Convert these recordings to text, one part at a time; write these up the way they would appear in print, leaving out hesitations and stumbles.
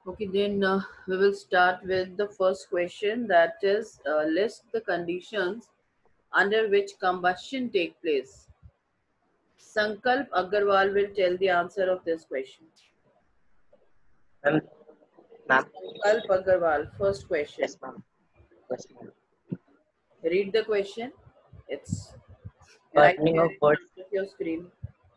Okay, then we will start with the first question, that is list the conditions under which combustion take place. Sankalp Agarwal will tell the answer of this question. Ma'am, ma'am. Sankalp Agarwal, first question. Yes, ma'am. Yes, ma'am. Read the question. It's right Burning there of in wood, front of your screen.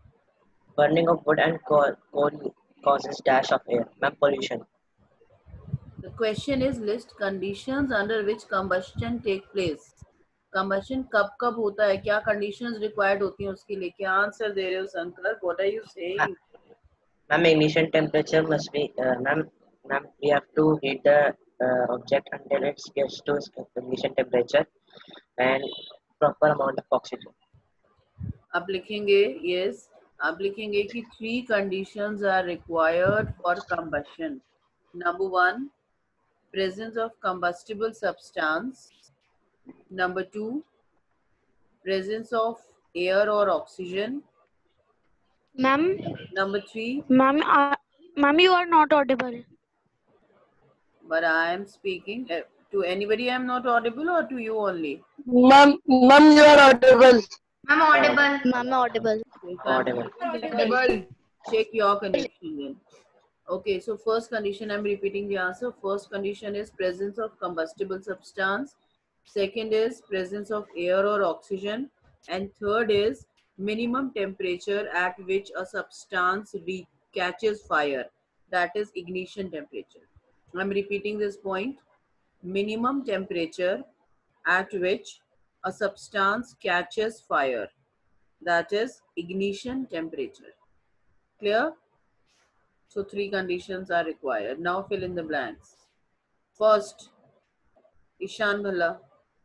and coal causes dash of air. Ma'am, pollution. The question is list conditions under which combustion take place. Combustion कब कब होता है, क्या conditions required होती हैं उसके लिए, क्या आंसर दे रहे हो संकल्प? What are you saying? Ma'am, ignition temperature must be, ma'am, we have to heat the object until it gets to ignition temperature and proper amount of oxygen. आप लिखेंगे yes, आप लिखेंगे कि three conditions are required for combustion. Number one, presence of combustible substance. Number two, presence of air or oxygen. Ma'am, Number three, ma'am, you are not audible. but I am speaking to anybody. I am not audible, or to you only? Ma'am, you are audible. I'm audible. Ma'am, audible. If I'm Audible. audible, check your connection then. Okay, so first condition, I'm repeating the answer. First condition is presence of combustible substance. Second is presence of air or oxygen. And third is minimum temperature at which a substance catches fire. That is ignition temperature. I'm repeating this point. Minimum temperature at which a substance catches fire. That is ignition temperature. Clear? So three conditions are required. Now fill in the blanks. First, Ishan Bhalla.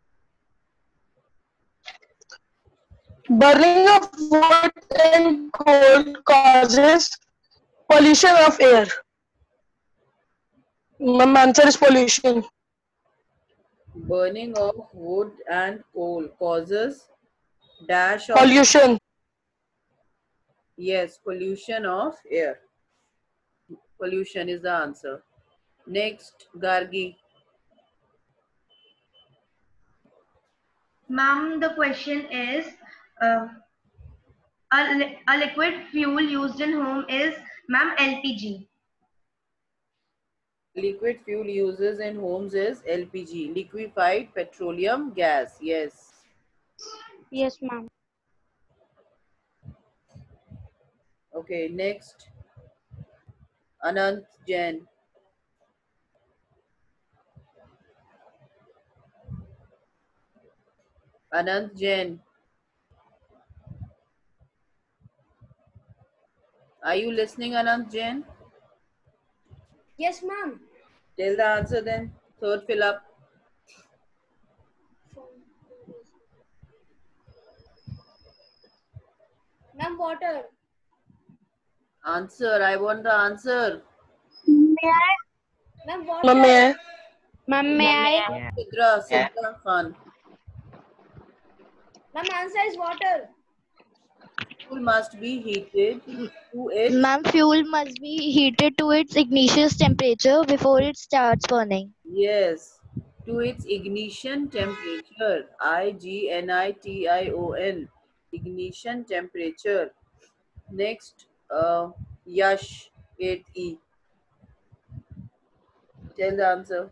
Burning of wood and coal causes pollution of air. Ma'am, answer is pollution. Burning of wood and coal causes dash of Pollution. yes, pollution of air. Pollution is the answer. Next, Gargi. Ma'am, the question is a liquid fuel used in home is, ma'am, LPG. Liquid fuel uses in homes is LPG, liquefied petroleum gas. Yes. Yes, ma'am. Okay, next, Anant Jain. Anant Jain. Are you listening, Anant Jain? Yes, ma'am. Tell the answer then. Third fill up. Ma'am, water. Answer. I want the answer. May I? Ma'am, water. Ma'am, may I? Ma'am, may I? Sidra Khan. Ma'am, answer is water. Fuel must be heated to its Ma'am, fuel must be heated to its ignition temperature before it starts burning. yes, to its ignition temperature. IGNITION. Ignition temperature. Next, Yash 8E. Tell the answer.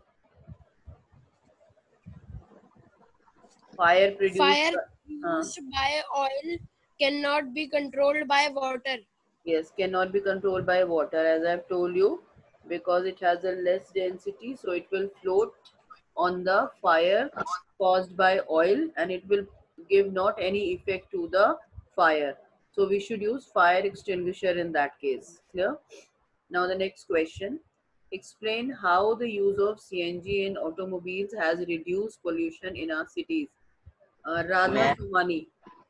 Fire produced. Fire produced by oil cannot be controlled by water. Yes, cannot be controlled by water, as I've told you, because it has a less density, so it will float on the fire caused by oil, and it will give not any effect to the fire. So we should use fire extinguisher in that case. Clear? Now the next question. Explain how the use of CNG in automobiles has reduced pollution in our cities. Radha Somani.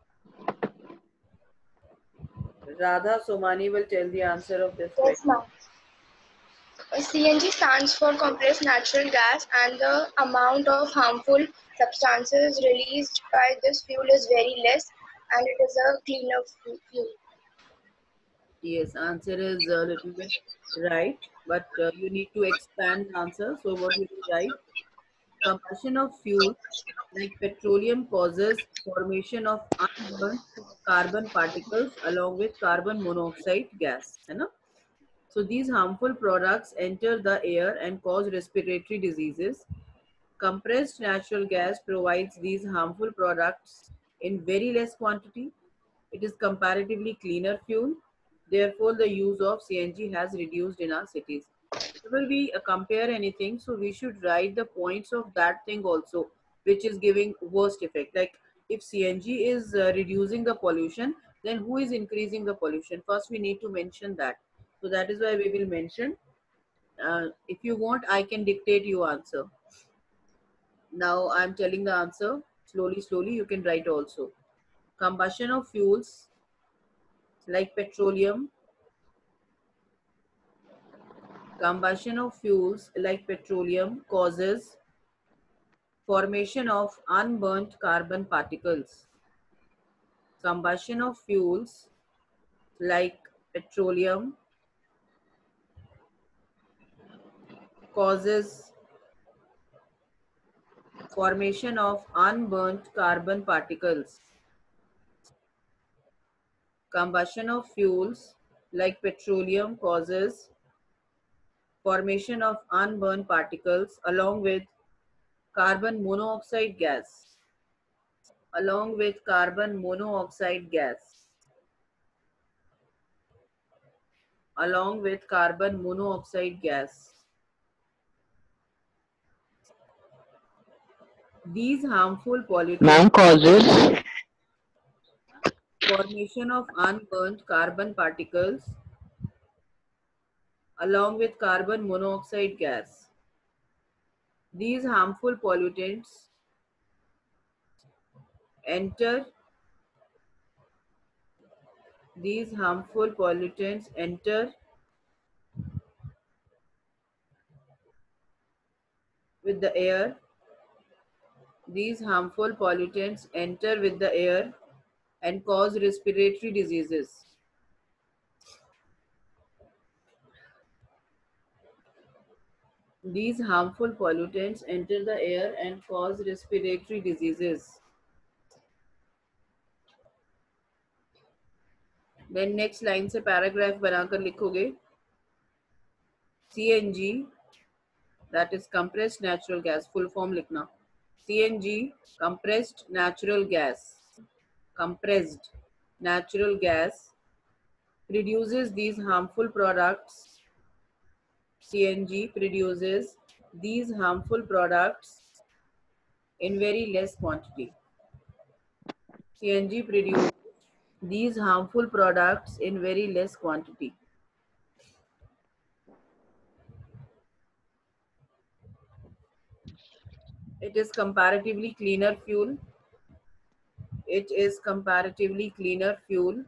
Radha Somani will tell the answer of this question. Yes, ma'am. CNG stands for compressed natural gas, and the amount of harmful substances released by this fuel is very less, and it is a cleaner fuel. Yes, answer is a little bit right, but you need to expand the answer. So what you will write? Combustion of fuel like petroleum causes formation of unburnt carbon particles along with carbon monoxide gas. है ना? So these harmful products enter the air and cause respiratory diseases. Compressed natural gas provides these harmful products in very less quantity. It is comparatively cleaner fuel. Therefore, the use of CNG has reduced in our cities. Whenever we compare anything, so we should write the points of that thing also, which is giving worst effect. Like if CNG is reducing the pollution, then who is increasing the pollution? First, we need to mention that. So that is why we will mention. If you want, I can dictate you answer. Now I'm telling the answer slowly, slowly. You can write also. Combustion of fuels like petroleum. Combustion of fuels like petroleum causes formation of unburnt carbon particles. Combustion of fuels like petroleum causes formation of unburnt carbon particles. Combustion of fuels like petroleum causes formation of unburnt particles along with carbon monoxide gas. Along with carbon monoxide gas. Along with carbon monoxide gas. These harmful pollutants causes formation of unburnt carbon particles along with carbon monoxide gas. These harmful pollutants enter with the air. These harmful pollutants enter with the air and cause respiratory diseases. These harmful pollutants enter the air and cause respiratory diseases. Then next line से paragraph बनाकर लिखोगे. CNG, that is compressed natural gas, full form लिखना. CNG, compressed natural gas. Compressed natural gas produces these harmful products. CNG produces these harmful products in very less quantity. CNG produces these harmful products in very less quantity. It is comparatively cleaner fuel. It is comparatively cleaner fuel.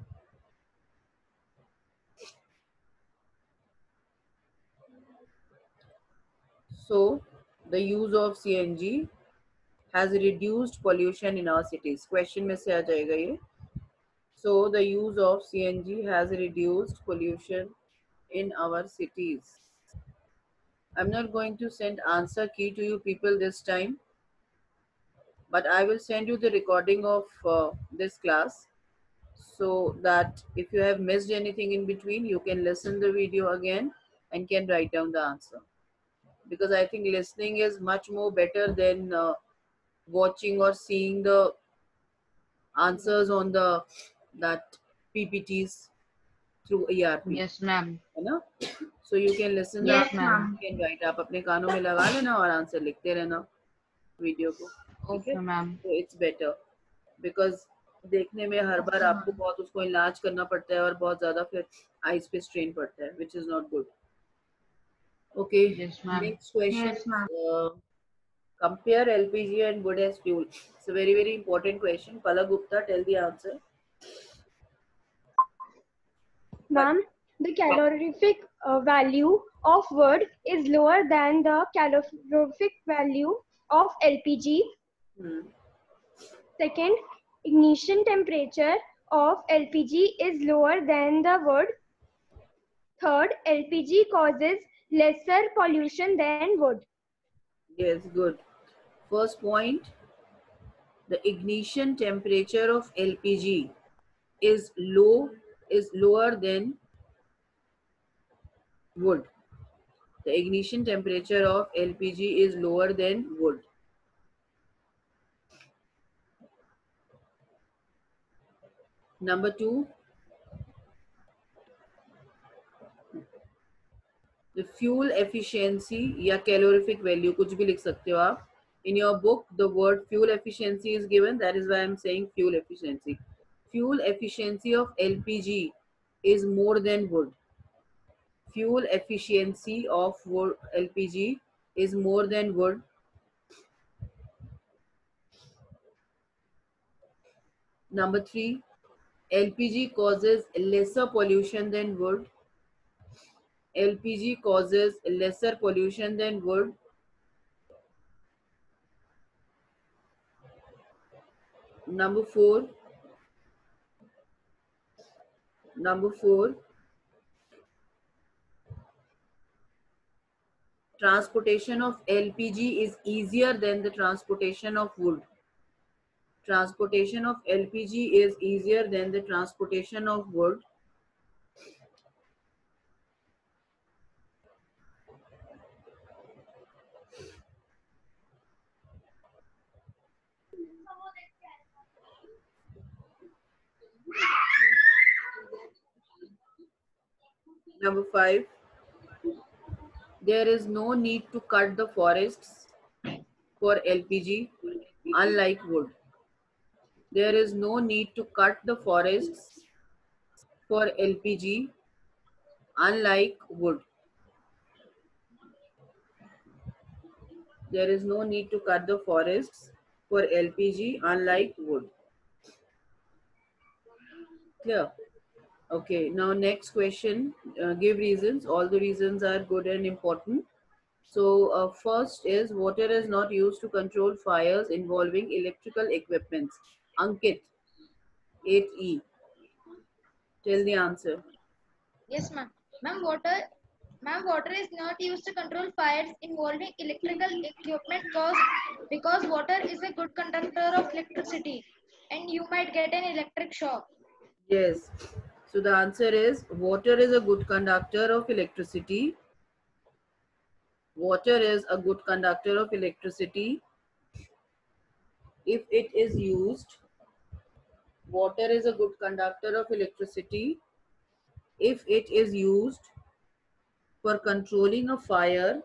So, the use of CNG has reduced pollution in our cities. Question में से आ जाएगा ये. So, the use of CNG has reduced pollution in our cities. I'm not going to send answer key to you people this time, but I will send you the recording of this class so that if you have missed anything in between, you can listen the video again and can write down the answer. Because I think listening is much more better than watching or seeing the answers on the that PPTs through ERP. Yes, ma'am. है ना? So you can listen Yes, the ma'am. you can write. आप अपने कानों में लगा लेना और answer लिखते रहना वीडियो को. ठीक है? Okay, ma'am. So it's better because देखने में हर बार आपको बहुत उसको इलाज करना पड़ता है और बहुत ज़्यादा फिर आइज पे स्ट्रेन पड़ता है, which is not good. Okay. Yes, ma'am. Next question. Yes, ma'am. Compare LPG and wood as fuel. It's a very, very important question. Palak Gupta, tell the answer. Ma'am, the calorific value of wood is lower than the calorific value of LPG. Second, ignition temperature of LPG is lower than the wood. Third, LPG causes lesser pollution than wood. Yes, good. First point, the ignition temperature of LPG is lower than wood. The ignition temperature of LPG is lower than wood. Number two, the fuel efficiency या calorific value कुछ भी लिख सकते हो आप. In your book, the word fuel efficiency is given. That is why I'm saying fuel efficiency. Fuel efficiency of LPG is more than wood. Fuel efficiency of LPG is more than wood. Number three, LPG causes lesser pollution than wood. LPG causes lesser pollution than wood. Number four, transportation of LPG is easier than the transportation of wood. Transportation of LPG is easier than the transportation of wood. Number five, there is no need to cut the forests for LPG, unlike wood. There is no need to cut the forests for LPG, unlike wood. There is no need to cut the forests for LPG, unlike wood. Clear? Okay, now next question, give reasons. All the reasons are good and important. So first is water is not used to control fires involving electrical equipments. Ankit, 8E, tell the answer. Yes, ma'am. Water is not used to control fires involving electrical equipment because water is a good conductor of electricity and you might get an electric shock. Yes. So the answer is water is a good conductor of electricity. Water is a good conductor of electricity if it is used. Water is a good conductor of electricity if it is used for controlling a fire.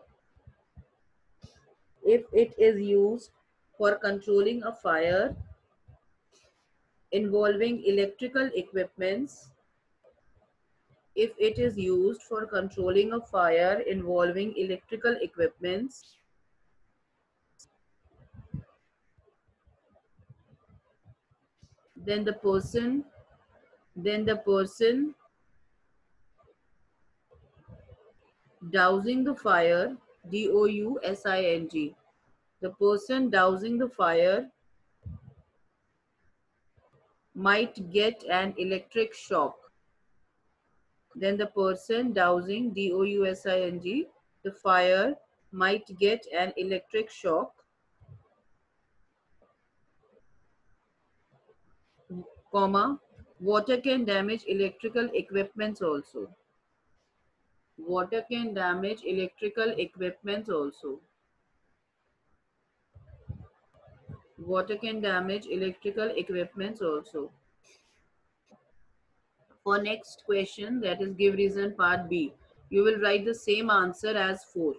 If it is used for controlling a fire involving electrical equipments. If it is used for controlling a fire involving electrical equipments, then the person dousing the fire, DOUSING, the person dousing the fire might get an electric shock. Then the person dousing, DOUSING, the fire might get an electric shock, comma, water can damage electrical equipments also. Water can damage electrical equipments also. Water can damage electrical equipments also. For next question, that is give reason part B, you will write the same answer as 4.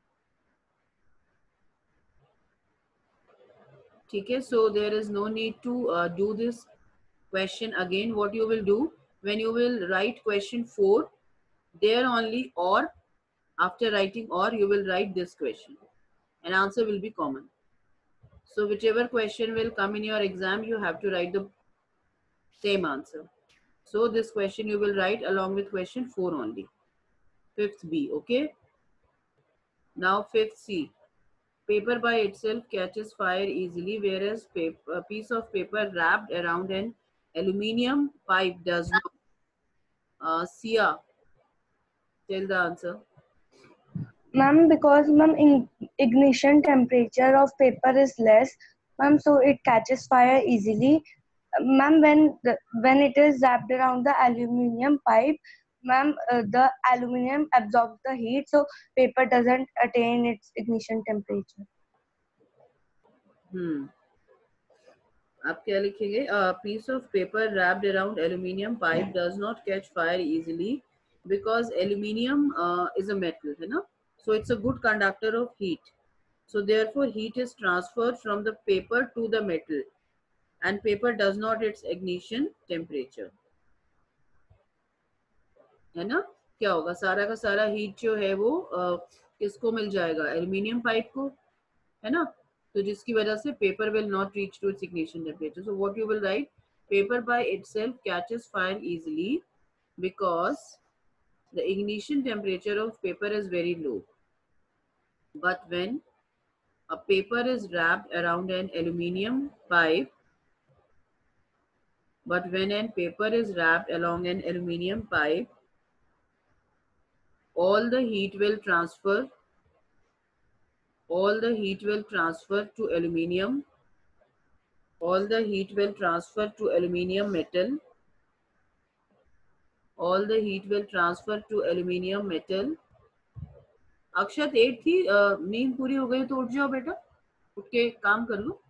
Okay, so there is no need to do this question again. What you will do, when you will write question 4, there only or, after writing or, you will write this question and answer will be common. So whichever question will come in your exam, you have to write the same answer. So this question you will write along with question 4 only. 5th B, okay? Now 5th C. Paper by itself catches fire easily, whereas a piece of paper wrapped around an aluminium pipe does not. Sia, Tell the answer. Ma'am, because ma'am, ignition temperature of paper is less, ma'am, so it catches fire easily. Ma'am, when it is wrapped around the aluminium pipe, ma'am, the aluminium absorbs the heat, so paper doesn't attain its ignition temperature. आप क्या लिखेंगे? A piece of paper wrapped around aluminium pipe does not catch fire easily because aluminium is a metal, है ना? So it's a good conductor of heat. So therefore heat is transferred from the paper to the metal and paper does not its ignition temperature. है ना? क्या होगा? सारा का सारा heat जो है वो किसको मिल जाएगा? एल्यूमिनियम पाइप को, है ना? तो जिसकी वजह से paper will not reach to its ignition temperature. So what you will write? Paper by itself catches fire easily because the ignition temperature of paper is very low. But when a paper is wrapped around an aluminium pipe, all the heat will transfer to aluminium. All the heat will transfer to aluminium metal. All the heat will transfer to aluminium metal. अक्षत 8 थी, नींद पूरी हो गई तो उठ जाओ बेटा, उठ के काम कर लो.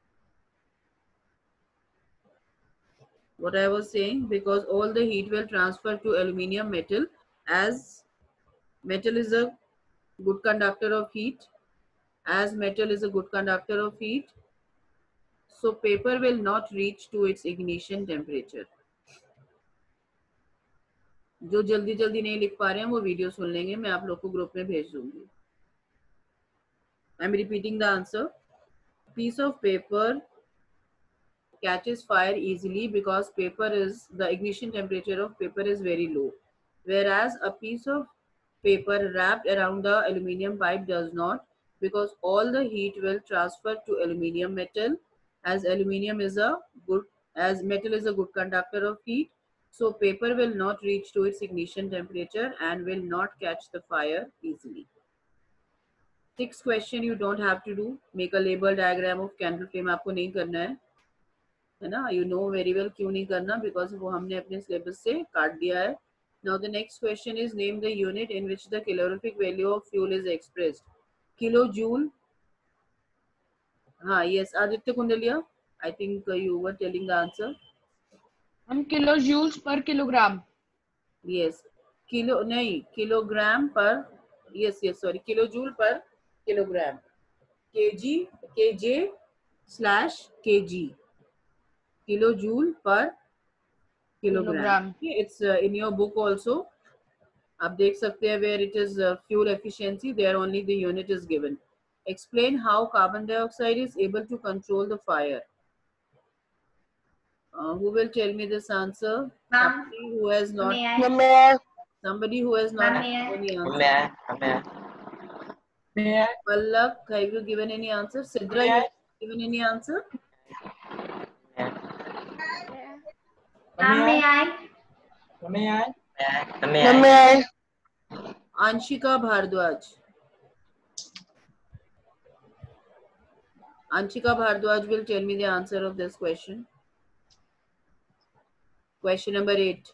What I was saying, because all the heat will transfer to aluminium metal, as metal is a good conductor of heat. So paper will not reach to its ignition temperature. जो जल्दी जल्दी नहीं लिख पा रहे हैं वो वीडियो सुन लेंगे, मैं आप लोग को ग्रुप में भेज दूंगी. I'm repeating the answer. Piece of paper catches fire easily because the ignition temperature of paper is very low, whereas a piece of paper wrapped around the aluminium pipe does not, because all the heat will transfer to aluminium metal, as metal is a good conductor of heat. So paper will not reach to its ignition temperature and will not catch the fire easily. 6th question you don't have to do. Make a label diagram of candle flame. आपको नहीं करना है ना? You know very well क्यों नहीं करना, because वो हमने अपने syllabus से काट दिया है. Now the next question is, name the unit in which the calorific value of fuel is expressed. Kilojoule. हाँ, yes, Aditya Kundalia. I think you were telling the answer. Kilojoules per kilogram. Yes, kilogram per. Yes, sorry, kilojoule per kilogram. kj/kg. Kilojoule per kilogram. It's in your book also. आप देख सकते हैं where it is fuel efficiency, there only the unit is given. Explain how carbon dioxide is able to control the fire. Who will tell me this answer? Somebody who has not any answer. Pallak, have you given any answer? Sidra, you have given any answer? May I? Anshika Bhardwaj. Anshika Bhardwaj will tell me the answer of this question. Question number 8.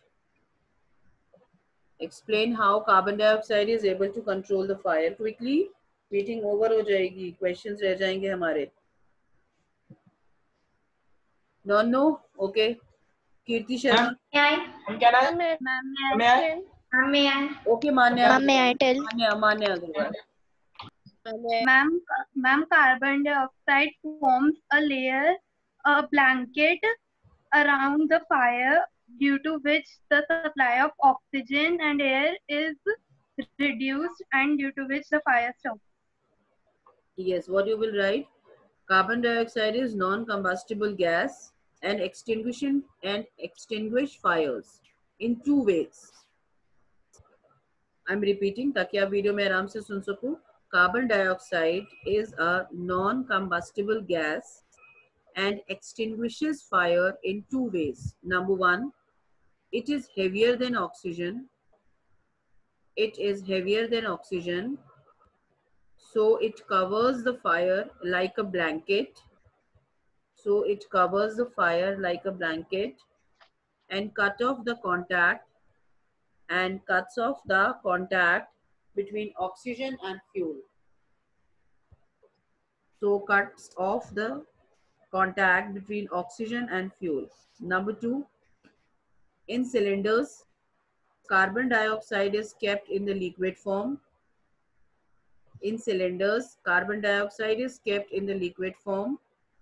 Explain how carbon dioxide is able to control the fire. Quickly, meeting over हो जाएगी. Questions रह जाएंगे हमारे. No? Okay. Kirti Sharma. May I? Okay, Manya. Ma'am, may I tell? Manya Agarwal. Ma'am, carbon dioxide forms a blanket around the fire, due to which the supply of oxygen and air is reduced and due to which the fire stops. Yes, what you will write? Carbon dioxide is non-combustible gas and extinguish fires in 2 ways. I'm repeating ताकि आप video में आराम से सुन सको. Carbon dioxide is a non-combustible gas and extinguishes fire in 2 ways. Number 1, it is heavier than oxygen. it is heavier than oxygen, so it covers the fire like a blanket. So it covers the fire like a blanket and cuts off the contact between oxygen and fuel. So cuts off the contact between oxygen and fuel. Number 2, in cylinders, carbon dioxide is kept in the liquid form. In cylinders, carbon dioxide is kept in the liquid form.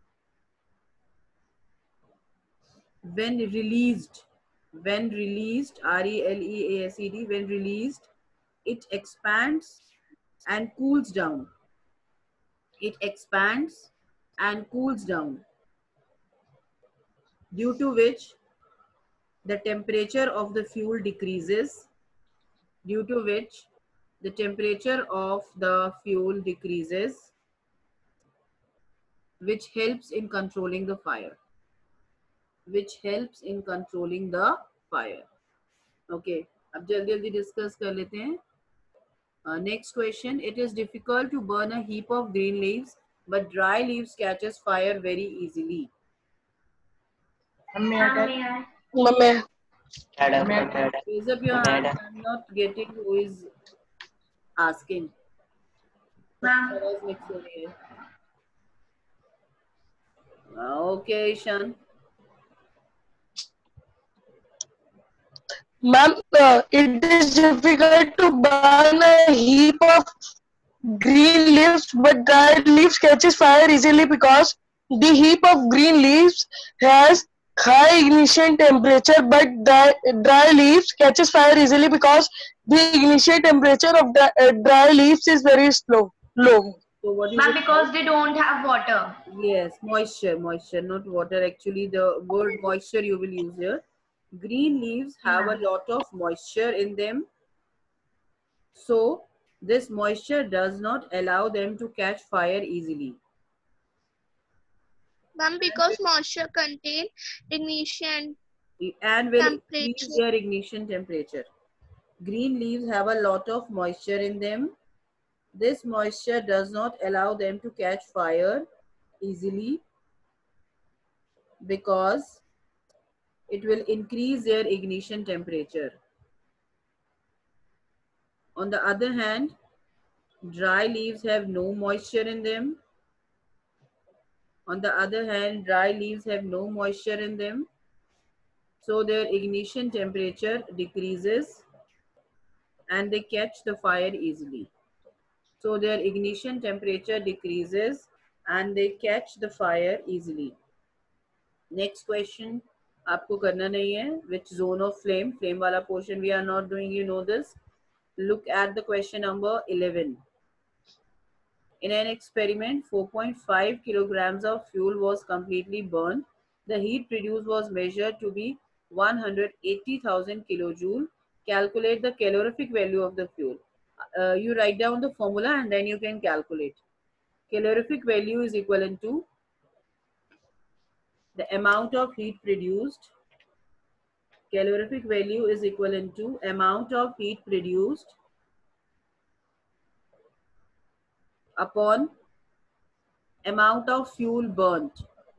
When released, RELEASED, when released, it expands and cools down. It expands and cools down, due to which the temperature of the fuel decreases, which helps in controlling the fire. Okay, अब जल्दी discuss कर लेते हैं. Next question. It is difficult to burn a heap of green leaves, but dry leaves catches fire very easily. Ma'am, Raise up your hand. I'm not getting who is asking. Okay, Ishan. Ma'am, it is difficult to burn a heap of green leaves, but dry leaves catches fire easily because the heap of green leaves has high ignition temperature, but dry leaves catches fire easily because the ignition temperature of the dry leaves is very low. So what is Ma'am, it because called? they don't have water. Yes, moisture, not water. Actually, the word moisture you will use here. Green leaves have a lot of moisture in them. So this moisture does not allow them to catch fire easily. Ma'am, because moisture contain ignition and will increase their ignition temperature. Green leaves have a lot of moisture in them. This moisture does not allow them to catch fire easily because it will increase their ignition temperature. On the other hand, dry leaves have no moisture in them. So their ignition temperature decreases and they catch the fire easily. Next question. आपको करना नहीं है. Which zone of flame? Flame वाला portion we are not doing. You know this. Look at the question number 11. In an experiment, 4.5 kilograms of fuel was completely burned. The heat produced was measured to be 180,000 kilojoule. Calculate the calorific value of the fuel. You write down the formula and then you can calculate. Calorific value is equivalent to the amount of heat produced. Calorific value is equivalent to amount of heat produced upon amount of fuel burnt.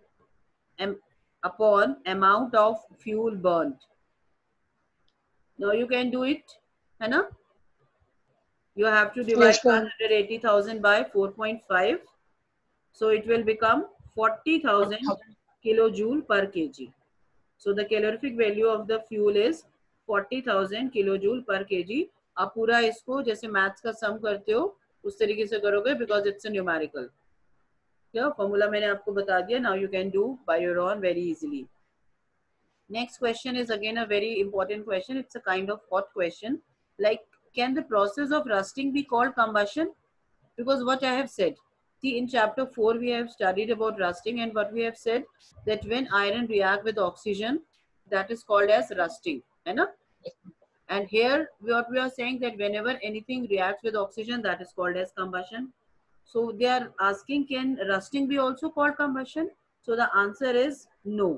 Upon amount of fuel burnt. Now you can do it, है ना? You have to divide 180,000 by 4.5. So it will become 40,000 kilojoule per kg. So the calorific value of the fuel is 40,000 kilojoule per kg. आप पूरा इसको जैसे maths का सम करते हो उस तरीके से करोगे because it's a numerical. क्या फॉर्मूला मैंने आपको बता दिया. Now you can do by your own very easily. Next question is again a very important question. It's a kind of hot question. Like, can the process of rusting be called combustion? Because what I have said, see in chapter 4 we have studied about rusting, and what we have said that when iron react with oxygen, that is called as rusting, है ना? And here what we are saying that whenever anything reacts with oxygen, that is called as combustion. So they are asking, can rusting be also called combustion? So the answer is no.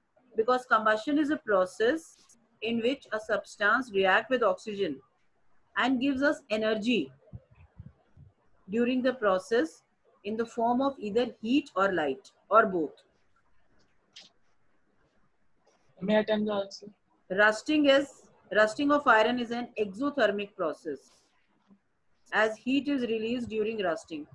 Because combustion is a process in which a substance reacts with oxygen and gives us energy during the process in the form of either heat or light or both. May I attempt the answer? Rusting of iron is an exothermic process as heat is released during rusting.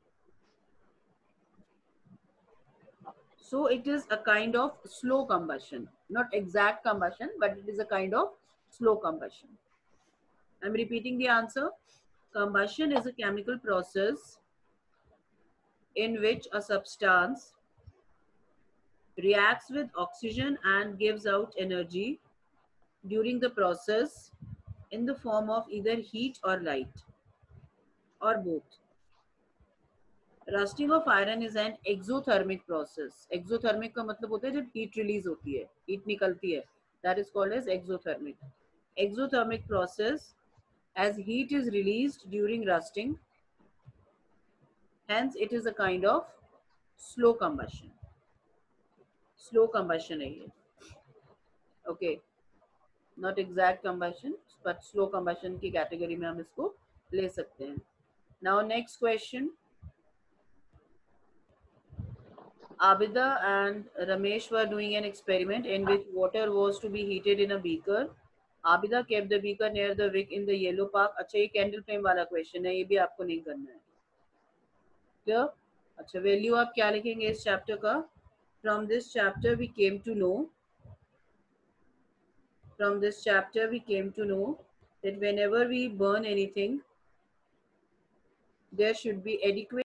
So it is a kind of slow combustion, not exact combustion, but it is a kind of slow combustion. I'm repeating the answer. Combustion is a chemical process in which a substance reacts with oxygen and gives out energy during the process in the form of either heat or light or both. Rusting of iron is an exothermic process. Exothermic का मतलब होता है जब heat release होती है, heat निकलती है. That is called as exothermic. Exothermic process as heat is released during rusting. Hence, it is a kind of slow combustion. Slow combustion है ये. Okay. Not exact combustion, but slow combustion की category में हम इसको ले सकते हैं. Now, next question. Abida and Ramesh were doing an experiment in which water was to be heated in a beaker. Abida kept the beaker near the wick in the yellow park. अच्छा ये candle flame वाला question है, ये भी आपको नहीं करना है. Clear? अच्छा value आप क्या लिखेंगे इस chapter का? From this chapter we came to know that whenever we burn anything, there should be adequate